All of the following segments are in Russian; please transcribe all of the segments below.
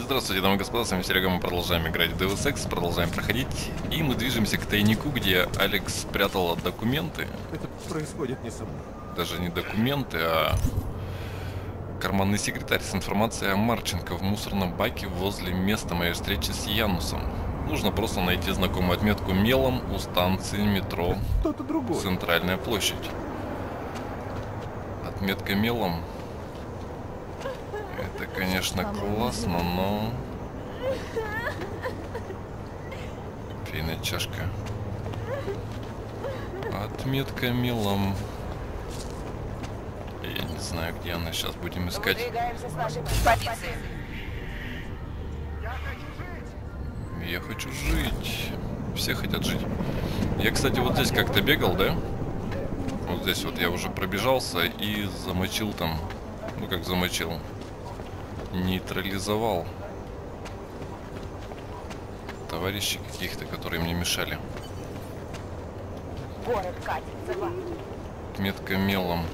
Здравствуйте, дамы и господа, с вами Серега, мы продолжаем играть в Deus Ex, продолжаем проходить, и мы движемся к тайнику, где Алекс спрятала документы. Это происходит не со мной. Даже не документы, а карманный секретарь с информацией о Марченко в мусорном баке возле места моей встречи с Янусом. Нужно просто найти знакомую отметку мелом у станции метро Кто-то другой. Центральная площадь. Отметка мелом. Это, конечно, классно, но... Кофейная чашка. Отметка мелом. Я не знаю, где она. Сейчас будем искать. Выдвигаемся с нашей позиции. Я хочу жить. Все хотят жить. Я, кстати, вот здесь как-то бегал, да? Вот здесь вот я уже пробежался и замочил там. Ну, как замочил. Нейтрализовал товарищей каких-то, которые мне мешали. Город катится в ад. Отметка мелом.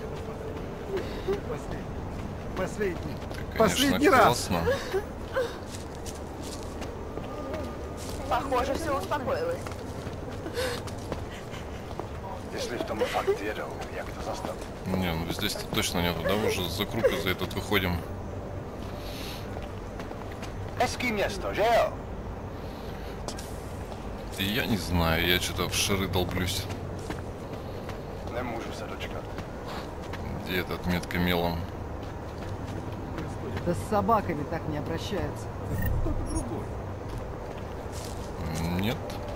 Последний. Это, конечно, Последний раз. классно. Похоже, все успокоилось. Если в тому факт вірив, як це застав. Не, ну здесь-то точно нету, да? Уже за круг и за этот выходим. Hezký město, že jo? Я не знаю, я что-то в шары долблюсь. Nemůžu se dočkat. Где эта отметка мелом? Да с собаками так не обращаются. Кто-то другой. Нет.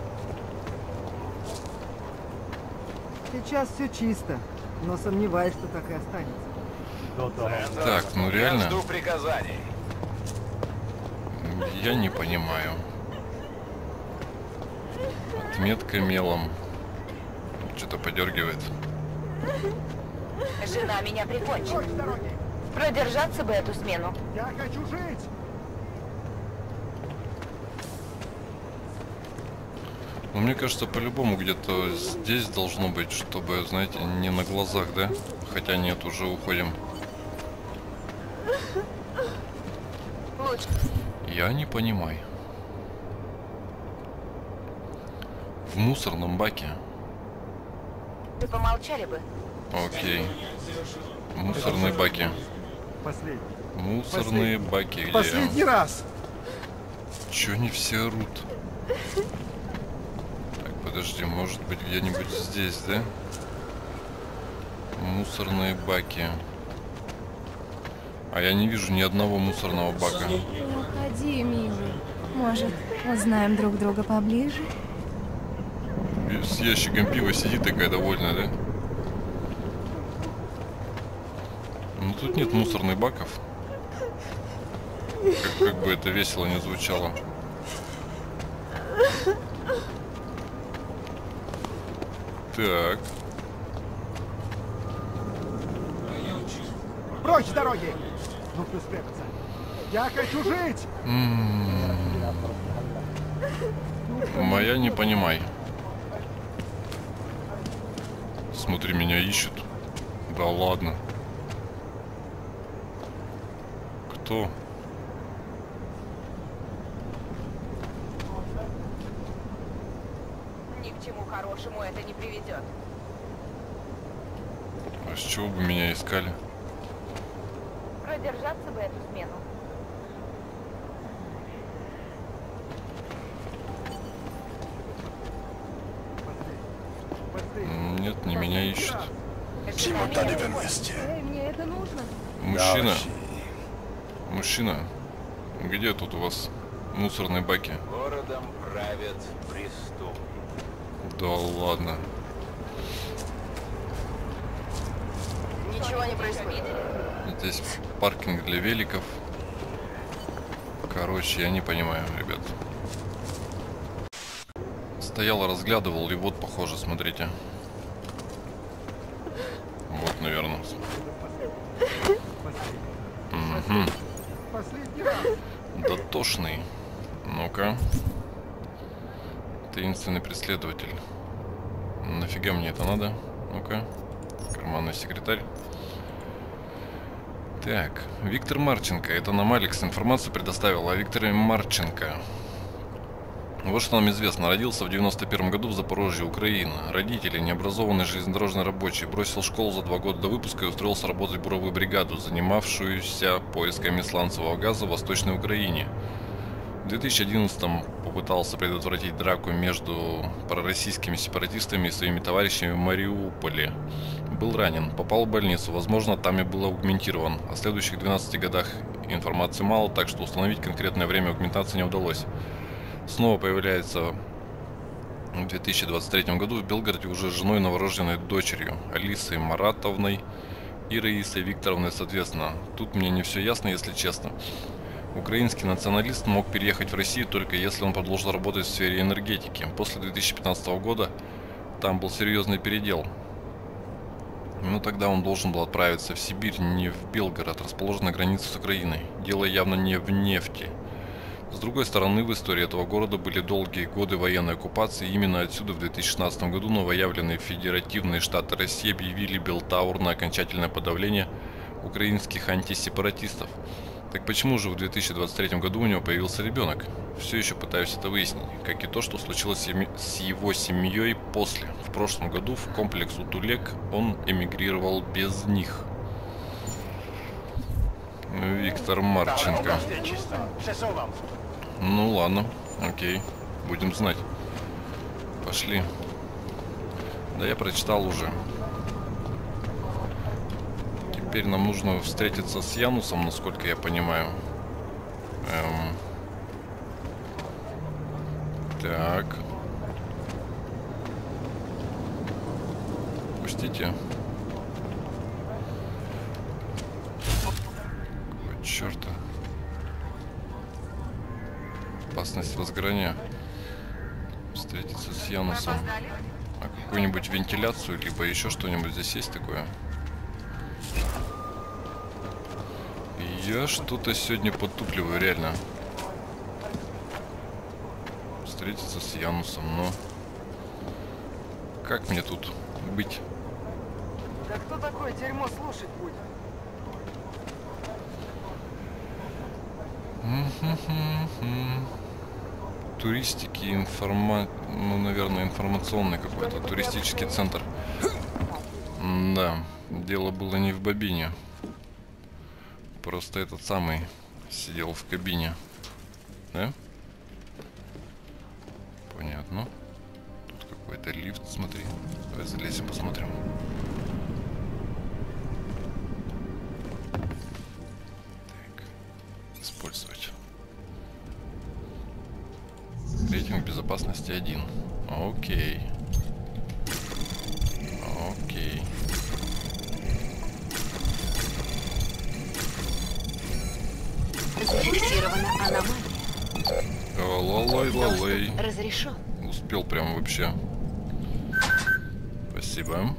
Сейчас все чисто, но сомневаюсь, что так и останется. Так, ну реально, Я жду приказаний. я не понимаю. Отметка мелом. Что-то подергивает. Жена меня прикончит. Продержаться бы эту смену. Я хочу жить. Но мне кажется, по-любому где-то здесь должно быть, чтобы, знаете, не на глазах, да? Хотя нет, уже уходим. Лучше. Я не понимаю. В мусорном баке. Вы помолчали бы. Окей. Мусорные баки. Последний. Мусорные баки. Где? Последний раз. Чё они все орут? Так, подожди, может быть где-нибудь здесь, да? Мусорные баки. А я не вижу ни одного мусорного бака. Не уходи, милый. Может, узнаем друг друга поближе? С ящиком пива сидит такая довольная, да? Ну тут нет мусорных баков. Как бы это весело не звучало. Так. Прочь с дороги. Ну-ка спрятаться. Я хочу жить. Моя не понимай. Смотри, меня ищут. Да ладно. Кто? Ни к чему хорошему это не приведет. А с чего бы меня искали? Продержаться бы эту смену. Нет, не меня ищут. Жена меня Tady ve прикончит. městě. Эй, мне это нужно. Мужчина, Další. мужчина, где тут у вас мусорные баки? Городом правят преступники. Да ладно. Ничего не происходит. Здесь паркинг для великов. Короче, я не понимаю, ребят. Стоял, разглядывал, и вот, похоже, смотрите. Вот, наверное. Угу. Последний раз. Дотошный. Ну-ка. Таинственный преследователь. Нафига мне это надо? Ну-ка. Карманный секретарь. Так, Виктор Марченко. Это нам Алекс информацию предоставил о Викторе Марченко. Вот что нам известно. Родился в 91 году в Запорожье, Украина. Родители, необразованный железнодорожный рабочий. Бросил школу за 2 года до выпуска и устроился работать в буровую бригаду, занимавшуюся поисками сланцевого газа в Восточной Украине. В 2011-м попытался предотвратить драку между пророссийскими сепаратистами и своими товарищами в Мариуполе. Был ранен, попал в больницу, возможно, там и был аугментирован. О следующих 12 годах информации мало, так что установить конкретное время аугментации не удалось. Снова появляется в 2023 году в Белгороде уже с женой новорожденной дочерью Алисой Маратовной и Раисой Викторовной, соответственно. Тут мне не все ясно, если честно. Украинский националист мог переехать в Россию только если он продолжил работать в сфере энергетики. После 2015 года там был серьезный передел. Но тогда он должен был отправиться в Сибирь, не в Белгород, расположенный на границе с Украиной. Дело явно не в нефти. С другой стороны, в истории этого города были долгие годы военной оккупации. Именно отсюда в 2016 году новоявленные федеративные штаты России объявили Белтаур на окончательное подавление украинских антисепаратистов. Так почему же в 2023 году у него появился ребенок? Все еще пытаюсь это выяснить, как и то, что случилось с его семьей после. В прошлом году в комплекс Утулек он эмигрировал без них. Виктор Марченко. Ну ладно, окей, будем знать. Пошли. Да я прочитал уже. Теперь нам нужно встретиться с Янусом, насколько я понимаю. Так. Пустите. Какого черта? Опасность возгорания. Встретиться с Янусом. А какую-нибудь вентиляцию, либо еще что-нибудь здесь есть такое? Я что-то сегодня подтупливаю, реально. Встретиться с Янусом, но... Как мне тут быть? Да кто такое дерьмо слушать будет? Туристики, ну, наверное, информационный какой-то туристический центр. Да, дело было не в бобине. Просто этот самый сидел в кабине. Да? Понятно. Тут какой-то лифт, смотри. Давай залезем, посмотрим. Так. Использовать. Рейтинг безопасности 1. Окей. Окей. Зафиксирована аномалия. Лалай-лалай. Разрешен. Успел прям вообще. Спасибо.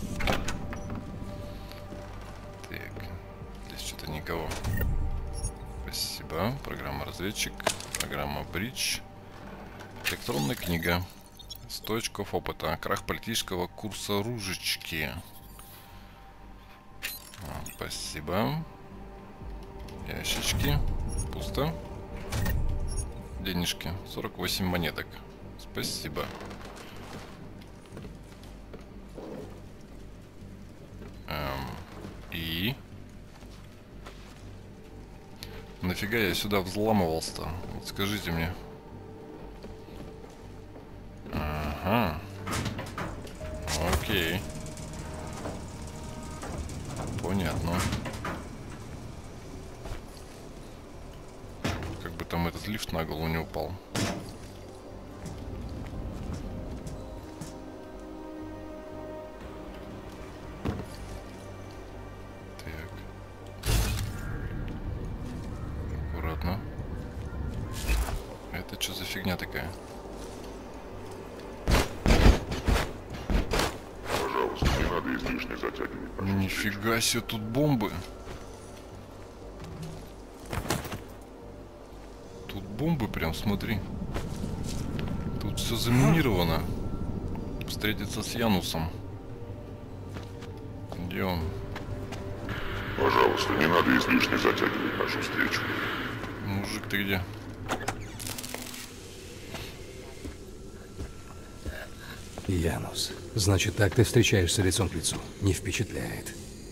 Так. Здесь что-то никого. Спасибо. Программа разведчик. Программа Бридж. Электронная книга. 100 очков опыта. Крах политического курса Ружечки. Спасибо. Ящички. Пусто. Денежки. 48 монеток. Спасибо. И... Нафига я сюда взламывался-то? Вот скажите мне. Ага. Окей. Понятно. Как бы там этот лифт на голову не упал. Так. Аккуратно. Это что за фигня такая? Пожалуйста, не надо излишне затягивать. Нифига себе, тут бомбы. Тут бомбы прям, смотри. Тут все заминировано. Встретиться с Янусом. Где он? Пожалуйста, не надо излишне затягивать нашу встречу. Мужик, ты где? Янус, значит, так ты встречаешься лицом к лицу. Не впечатляет.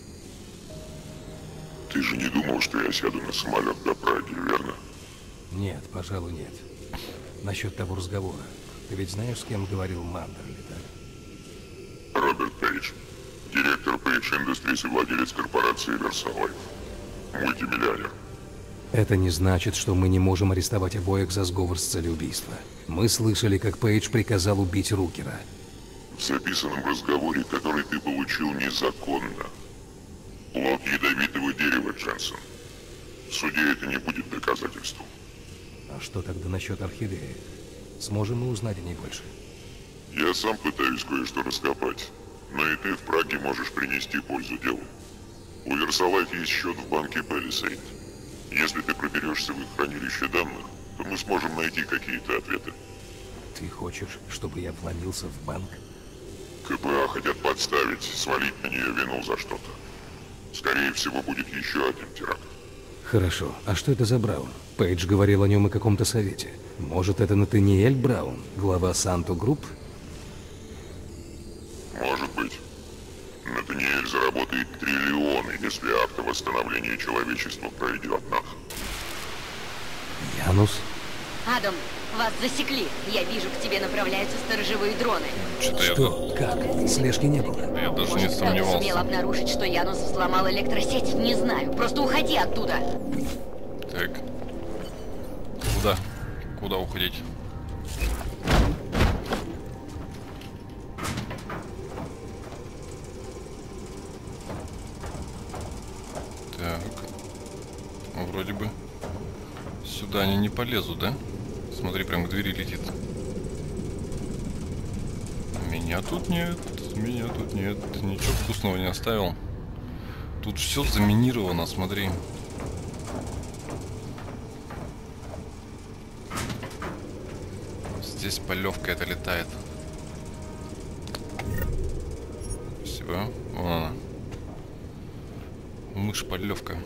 Ты же не думал, что я сяду на самолет до Праги, верно? Нет, пожалуй, нет. Насчет того разговора. Ты ведь знаешь, с кем говорил Мандерли, так? Роберт Пейдж, директор Page Industries и владелец корпорации Versallife. Мультимиллионер. Это не значит, что мы не можем арестовать обоих за сговор с целью убийства. Мы слышали, как Пейдж приказал убить Рукера. В записанном разговоре, который ты получил незаконно. Плод ядовитого дерева, Дженсен. В суде это не будет доказательством. А что тогда насчет орхидеи? Сможем мы узнать о ней больше? Я сам пытаюсь кое-что раскопать, но и ты в Праге можешь принести пользу делу. У Versallife есть счет в банке Palisade. Если ты проберешься в их хранилище данных, то мы сможем найти какие-то ответы. Ты хочешь, чтобы я вломился в банк? КПА хотят подставить, свалить на нее вину за что-то. Скорее всего, будет еще один теракт. Хорошо. А что это за Браун? Пейдж говорил о нем о каком-то совете. Может, это Натаниэль Браун, глава Санто Групп? Может быть. Натаниэль заработает триллионы, если акт о восстановлении человечества пройдет нах. Янус? Адам, вас засекли. Я вижу, к тебе направляются сторожевые дроны. Что? Как? Слежки не было. Я даже не Может, кто-то сумел сомневался. обнаружить, что Янус взломал электросеть? Не знаю. Просто уходи оттуда. Так. Куда? Куда уходить? Так. Вроде бы сюда они не полезут, да? Смотри, прям к двери летит. Меня тут нет. Меня тут нет. Ничего вкусного не оставил. Тут все заминировано, смотри. Здесь полевка это летает. Все, вон она. Мышь-полевка.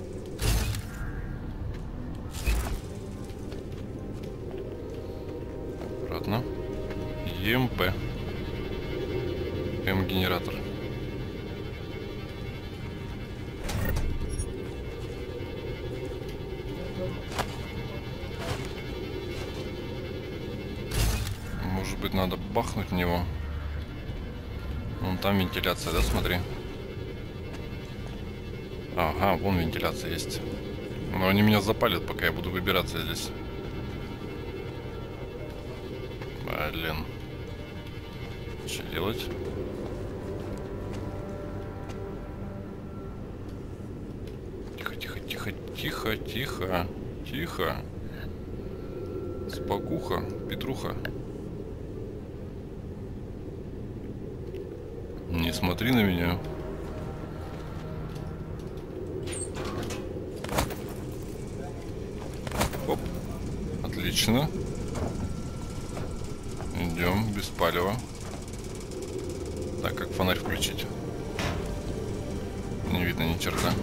Обратно. ЕМП. М-генератор. Может быть, надо бахнуть в него. Вон там вентиляция, да, смотри. Ага, вон вентиляция есть. Но они меня запалят, пока я буду выбираться здесь. Блин. Что делать? Тихо, тихо, тихо, тихо, тихо, тихо. Спокуха, Петруха. Не смотри на меня. Оп. Отлично. Идем без палева. Так, как фонарь включить? Не видно ни черта.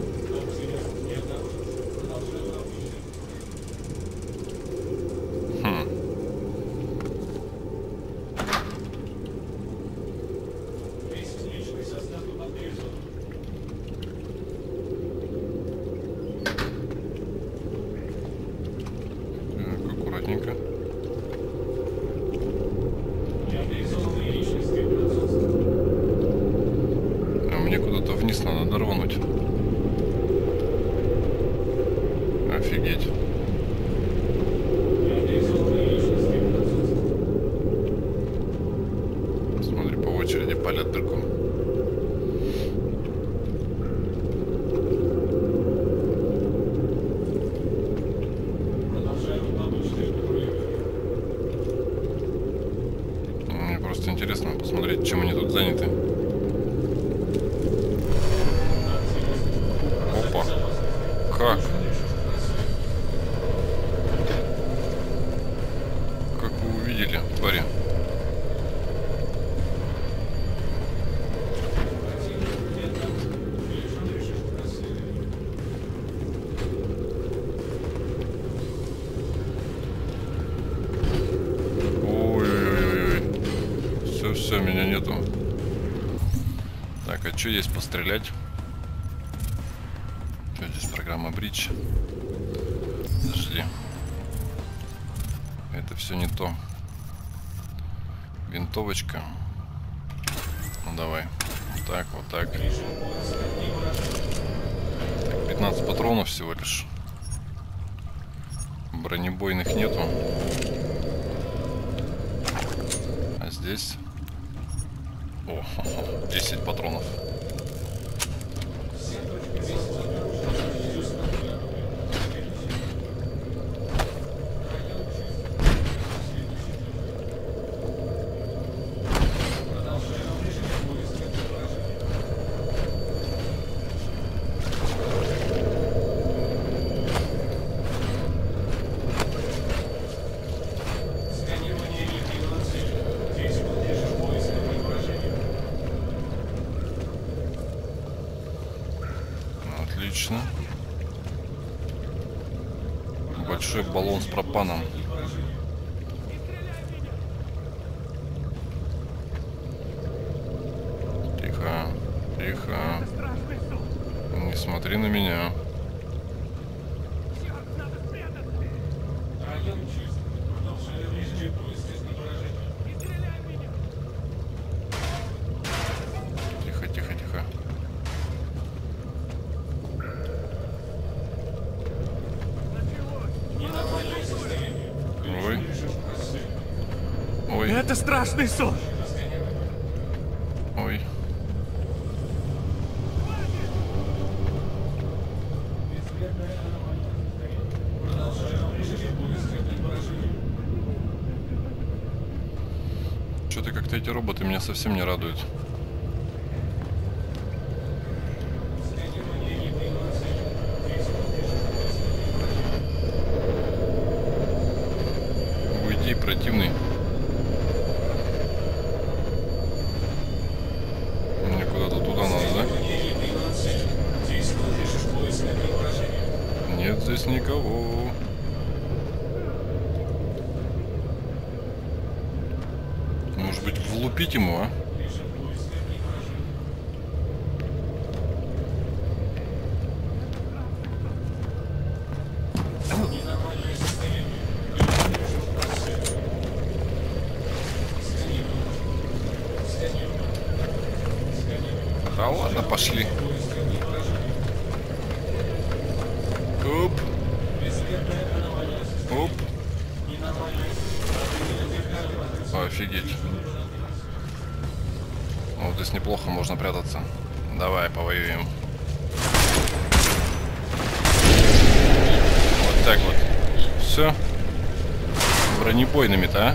Аккуратненько. А мне куда-то вниз надо дорвануть. Офигеть. Смотри, по очереди палят дырку. Мне просто интересно посмотреть, чем они тут заняты. Опа. Как? Как вы увидели, твари? Так, а что есть пострелять? Что здесь программа Бридж? Подожди. Это все не то. Винтовочка. Ну давай. Вот так, вот так. Так, 15 патронов всего лишь. Бронебойных нету. А здесь... О, 10 патронов. Отлично. Большой баллон с пропаном. Тихо, тихо. Не смотри на меня. Тихо, тихо, тихо. Ой. Ой. Это страшный сон. Ой. Что-то как-то эти роботы меня совсем не радуют. Уйди, противный. Мне куда-то туда надо, да? Нет здесь никого. Может быть, влупить ему, а? Да ладно, пошли. Оп. Оп. Офигеть. Вот здесь неплохо можно прятаться. Давай, повоюем. Вот так вот. Все. Бронебойными-то, а?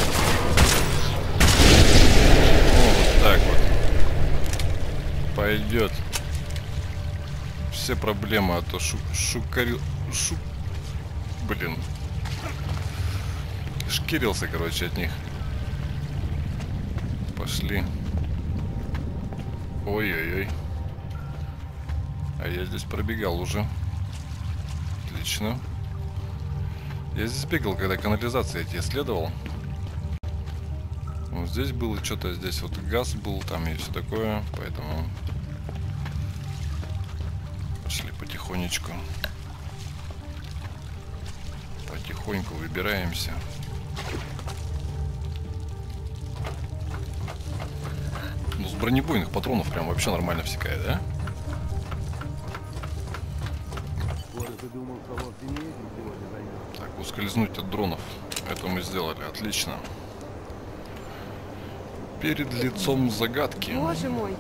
Вот так вот. Пойдет. Все проблемы, а то блин. Шкирился, короче, от них. Пошли. Ой-ой-ой. А я здесь пробегал уже. Отлично. Я здесь бегал, когда канализация эти исследовал. Вот здесь было что-то, здесь вот газ был, там и все такое, поэтому пошли потихонечку. Потихоньку выбираемся. Ну, с бронебойных патронов прям вообще нормально всякая, да? Так, ускользнуть от дронов. Это мы сделали, отлично. Перед лицом загадки. Боже мой.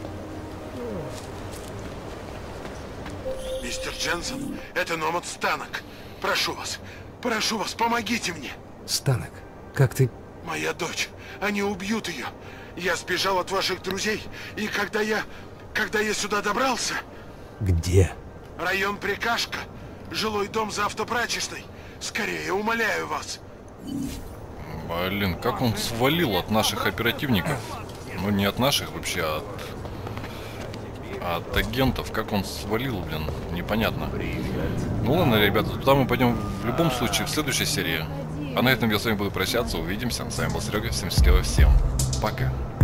Мистер Дженсен, это Номад Станок. Прошу вас, помогите мне. Станок, как ты... Моя дочь, они убьют ее. Я сбежал от ваших друзей, и когда я сюда добрался... Где? Район Прикашка, жилой дом за автопрачечной. Скорее, умоляю вас. Блин, как он свалил от наших оперативников. Ну, не от наших вообще, а от агентов. Как он свалил, блин, непонятно. Ну ладно, ребята, туда мы пойдем в любом случае в следующей серии. А на этом я с вами буду прощаться. Увидимся. С вами был Серега. Всем счастливо, всем пока.